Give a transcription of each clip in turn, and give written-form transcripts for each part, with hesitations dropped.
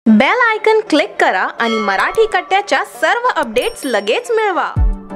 Bell icon click करा आणि मराठी कट्ट्याच्या सर्व अपडेट्स लगेच मिळवा।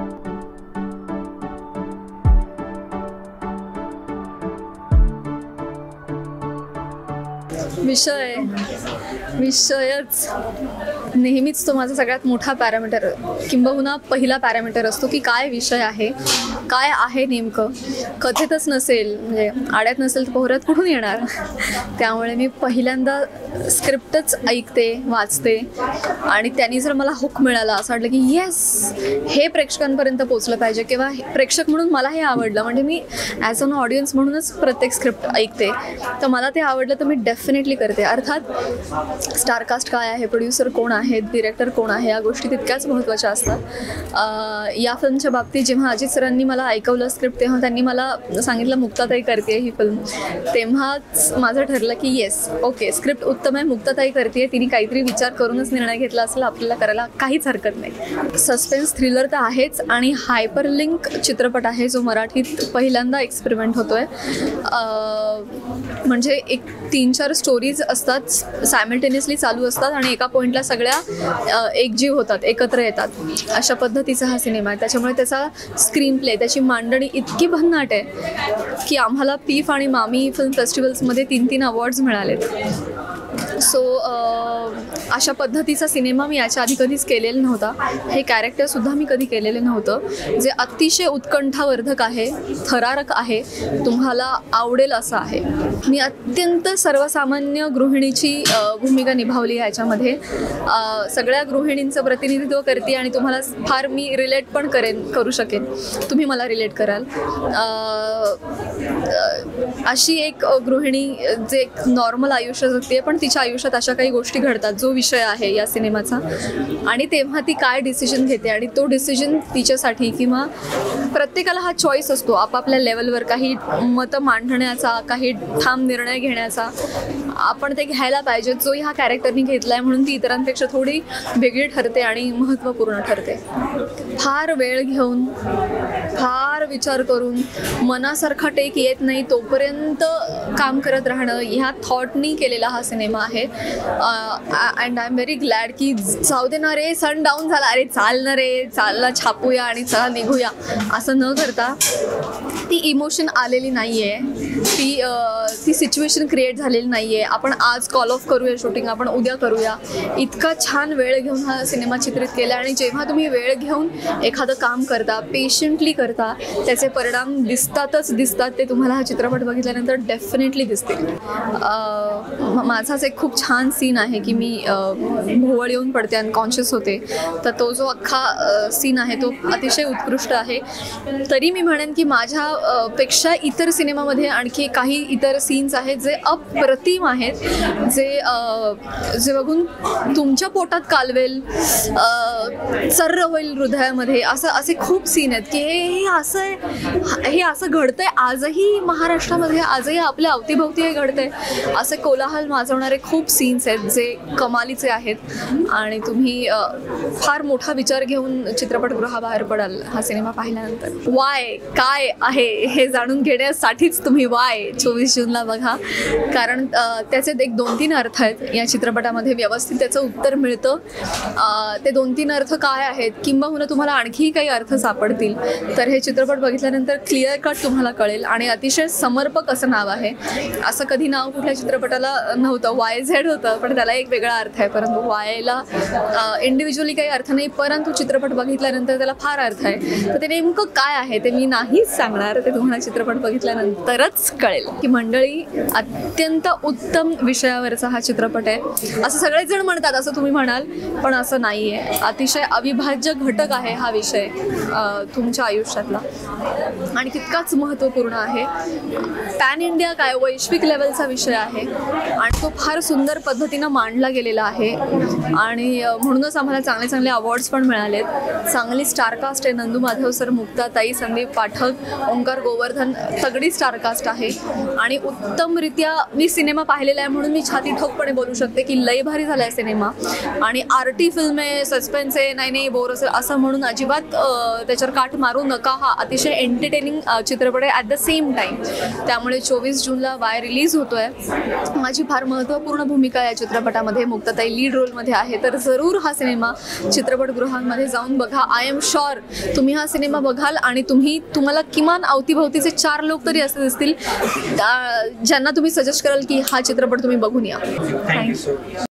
विषयच नेहमीच तो माझा सगळ्यात मोठा पॅरामीटर किंबहुना पहिला पॅरामीटर असतो की काय विषय आहे, काय आहे नेमकं। कथेतच नसेल म्हणजे आड्यात नसेल तर पोहऱ्यात कुठून येणार। त्यामुळे मी पहिल्यांदा स्क्रिप्टच ऐकते, वाचते आणि त्यांनी जर मला हुक मिळाला असं वाटलं की येस हे प्रेक्षकांपर्यंत पोचलं पाहिजे किंवा प्रेक्षक म्हणून मला हे आवडलं, म्हणजे मी ॲज अन ऑडियन्स म्हणूनच प्रत्येक स्क्रिप्ट ऐकते, तर मला ते आवडलं तर मी डेफिनेटली करते। अर्थात स्टारकास्ट काय आहे, प्रोड्युसर कोण आहेत, डिरेक्टर कोण आहे, या गोष्टी तितक्याच महत्त्वाच्या असतात। या फिल्मच्या बाबतीत जेव्हा अजित सरांनी मला ऐकवलं स्क्रिप्ट तेव्हा त्यांनी मला सांगितलं मुक्ताताई करते ही फिल्म, तेव्हाच माझं ठरलं की येस ओके स्क्रिप्ट उत्तम आहे, मुक्ताताई करते, तिने काहीतरी विचार करूनच निर्णय घेतला असेल, आपल्याला करायला काहीच हरकत नाही। सस्पेन्स थ्रिलर तर आहेच आणि हायपरलिंक चित्रपट आहे जो मराठीत पहिल्यांदा एक्सपेरिमेंट होतोय। म्हणजे एक 3-4 स्टोरीज असतात, सायमल्टेनियसली चालू असतात आणि एका पॉईंटला सगळ्या एकजीव होतात, एकत्र येतात, अशा पद्धतीचा हा सिनेमा आहे। त्याच्यामुळे त्याचा स्क्रीन प्ले, त्याची मांडणी इतकी भन्नाट आहे की आम्हाला पीफ आणि मामी फिल्म फेस्टिवल्समध्ये 3-3 अवॉर्ड्स मिळालेत। सो अशा पद्धतीचा सिनेमा मी याच्या आधी कधीच केलेला नव्हता। हे कॅरेक्टरसुद्धा मी कधी केलेलं नव्हतं, जे अतिशय उत्कंठावर्धक आहे, थरारक आहे, तुम्हाला आवडेल असं आहे। मी अत्यंत सर्वसामान्य गृहिणीची भूमिका निभावली आहे याच्यामध्ये। सगळ्या गृहिणींचं प्रतिनिधित्व करते आणि तुम्हाला फार मी रिलेट पण करू शकेन, तुम्ही मला रिलेट कराल। अशी एक गृहिणी जे एक नॉर्मल आयुष्य जगते पण तिच्या आयुष्यात अशा काही गोष्टी घडतात, जो विषय आहे या सिनेमाचा, आणि तेव्हा ती काय डिसिजन घेते आणि तो डिसिजन तिच्यासाठी किंवा प्रत्येकाला हा चॉईस असतो आपापल्या लेवलवर, काही मतं मांडण्याचा, काही ठाम निर्णय घेण्याचा, आपण ते घ्यायला पाहिजे, जो ह्या कॅरेक्टरनी घेतला आहे, म्हणून ती इतरांपेक्षा थोडी वेगळी ठरते आणि महत्त्वपूर्ण ठरते। फार वेळ घेऊन, फार विचार करून, मनासारखा टेक येत नाही तोपर्यंत काम करत राहणं, ह्या थॉटनी केलेला हा सिनेमा आहे। And I am very glad की जाऊ दे ना रे, सन डाऊन झाला, अरे चाल ना रे, चालला छापूया आणि चला निघूया, असं न करता ती इमोशन आलेली नाही आहे, ती सिच्युएशन क्रिएट झालेली नाही आहे, आपण आज कॉल ऑफ करूया शूटिंग, आपण उद्या करूया, इतका छान वेळ घेऊन हा सिनेमा चित्रित केला। आणि जेव्हा तुम्ही वेळ घेऊन एखादं काम करता, पेशंटली करता, त्याचे परिणाम दिसतात, ते तुम्हाला हा चित्रपट बघितल्यानंतर डेफिनेटली दिसतील। माझाच एक खूप छान सीन आहे की मी भोवळ येऊन पडते, अनकॉन्शियस होते, तर तो जो अख्खा सीन आहे तो अतिशय उत्कृष्ट आहे। तरी मी म्हणेन की माझ्या पेक्षा इतर सिनेमामध्ये आणखी काही इतर सीन्स आहेत जे अप्रतिम आहेत, जे बघून तुमच्या पोटात कालवेल, सर्र होईल हृदयामध्ये, असे खूप सीन आहेत की हे असं घडतंय आजही महाराष्ट्रामध्ये, आजही आपल्या अवतीभोवती हे घडतंय, असे कोलाहल माजवणारे खूप सीन्स आहेत जे कमालीचे आहेत। आणि तुम्ही फार मोठा विचार घेऊन चित्रपटगृहाबाहेर पडाल हा सिनेमा पाहिल्यानंतर। वाय काय आहे हे जाणून घेण्यासाठीच तुम्ही वाय 24 जूनला बघा, कारण त्याचे एक 2-3 अर्थ आहेत या चित्रपटामध्ये, व्यवस्थित त्याचं उत्तर मिळतं। ते 2-3 अर्थ काय आहेत किंबहुना तुम्हाला आणखी काही अर्थ सापडतील, तर हे चित्रपट बघितल्यानंतर क्लिअर कट तुम्हाला कळेल। आणि अतिशय समर्पक असं नाव आहे, असं कधी नाव कुठल्या चित्रपटाला नव्हतं, YZ होतं पण त्याला एक वेगळा अर्थ आहे, परंतु वायला इंडिव्हिज्युअली काही अर्थ नाही, परंतु चित्रपट बघितल्यानंतर त्याला फार अर्थ आहे। तर ते नेमकं काय आहे ते मी नाहीच सांगणार, ते तुम्हाला चित्रपट बघितल्यानंतरच कळेल की मंडळी अत्यंत उत्तम विषयावरचा हा चित्रपट आहे। असं सगळेच जण म्हणतात, असं तुम्ही म्हणाल, पण असं नाही आहे, अतिशय अविभाज्य घटक आहे हा विषय तुमच्या आयुष्यातला आणि तितकाच महत्त्वपूर्ण आहे। पॅन इंडिया काय वैश्विक लेवलचा विषय आहे आणि तो फार सुंदर पद्धतीनं मांडला गेलेला आहे आणि म्हणूनच आम्हाला चांगले चांगले अवॉर्ड्स पण मिळालेत। चांगली स्टारकास्ट आहे, नंदू माधव सर, मुक्ताताई, संदीप पाठक, ओंकार गोवर्धन, तगडी स्टारकास्ट आहे। आहे आणि उत्तमरित्या मी सिनेमा पाहिलेला आहे म्हणून मी छाती ठोकपणे बोलू शकते की लय भारी झाला आहे सिनेमा. आणि आरटी फिल्म आहे, सस्पेन्स आहे, नाही बोर असेल असं म्हणून अजिबात त्याच्यावर काठ मारू नका. हा अतिशय एंटरटेनिंग चित्रपट आहे ॲट द सेम टाईम. त्यामुळे 24 जूनला वाय रिलीज होतोय. माझी फार महत्त्वपूर्ण भूमिका आहे या चित्रपटामध्ये, मुक्ताताई लीड रोलमध्ये आहे. तर जरूर हा सिनेमा चित्रपटगृहांमध्ये जाऊन बघा. आय एम शुअर तुम्ही हा सिनेमा बघाल आणि तुम्हाला किमान अवतीभवतीचे 4 लोक तरी असे दिसतील ज्यांना तुम्ही सजेस्ट कराल की हा चित्रपट तुम्ही बघून या. थँक्यू.